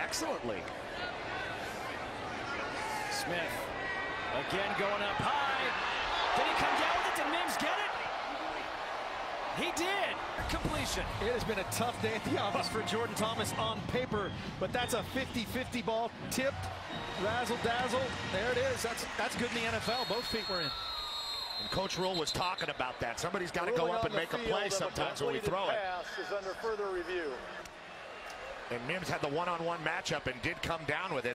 excellently. Smith again going up high. Did he come down with it? Did Mims get it? He did. Completion. It has been a tough day at the office for Jordan Thomas on paper, but that's a 50-50 ball. Tipped, razzle-dazzle. There it is. That's good in the NFL. Both feet were in. And Coach Rule was talking about that. Somebody's got to go up and make a play sometimes when we throw it. Pass is under further review. And Mims had the one-on-one matchup and did come down with it.